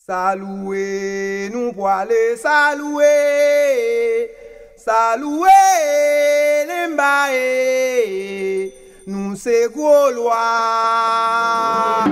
Saloué, nous pour aller salouer, salouer les mbaye, nous c'est Gaulois.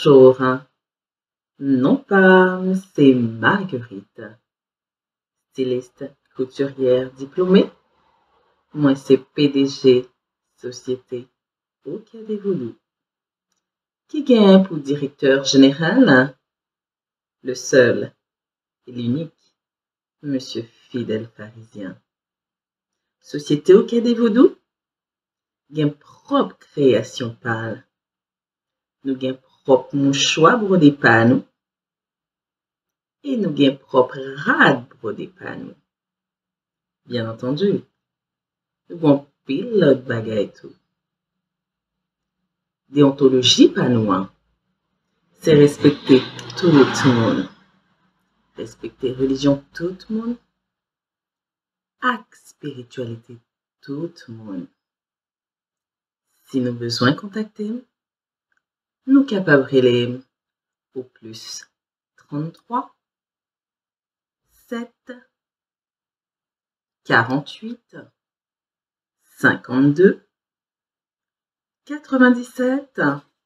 bonjour. Non pas, c'est Marguerite, styliste, couturière diplômée. Moi, c'est PDG, société Kozevodou. Qui gagne pour directeur général? Le seul et l'unique, Monsieur Fidèle Parisien. Société Kozevodou, gagne propre création pâle. Nous gagne propre mouchoir brodé panou. Et nous gagne propre rad brodé panou. Bien entendu, nous avons pile l'autre bagaille tout. Déontologie panou, c'est respecter tout le monde. Respecter religion tout le monde. Acte spiritualité tout le monde. Si nous besoin contacter, nous capables les au plus 33 7 48 52 97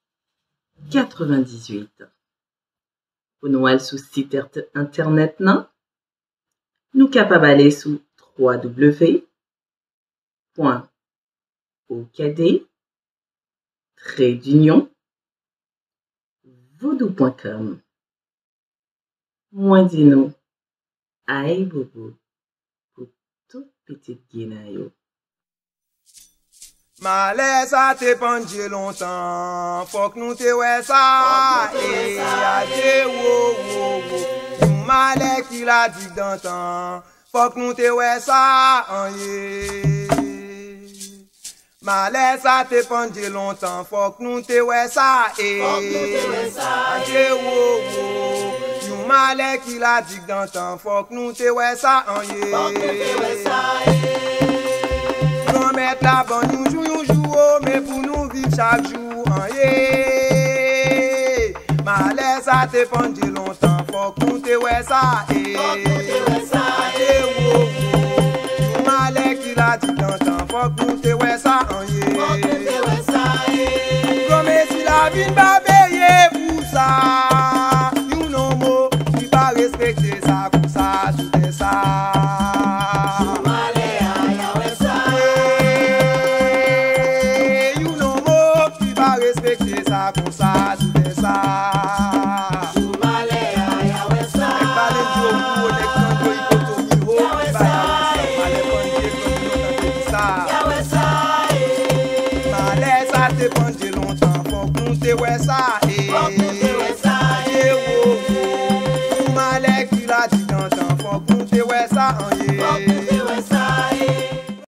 98. Pour nous aller sur site internet, non? Nous capables aller sur www.okd-vodou.com. Moi dis-nous, aïe bobo, pour toute petite guinaille. Malaise a te pendé longtemps, faut que nous te ouais ça, et adieu, wo, wo, wo. Malais qui l'a dit d'antan, faut que nous te ouais ça, Malaise a te pendé longtemps, faut que nous te ouais ça, et adieu, wo, wo. Malais qui l'a dit d'antan, faut que nous te ouais ça, mettre la bonne nous joue, mais pour nous vivre chaque jour, malaise à te pendu longtemps, faut qu'on te ouais ça, malaise qui l'a dit longtemps, faut qu'on te ouais ça, comme si la vie va payer pour ça, you know mo, tu vas respecter ça, pour ça, tout est ça. Comme ça, tout ça. Malais qui l'a dit dans le temps, faut qu'on te ouais ça,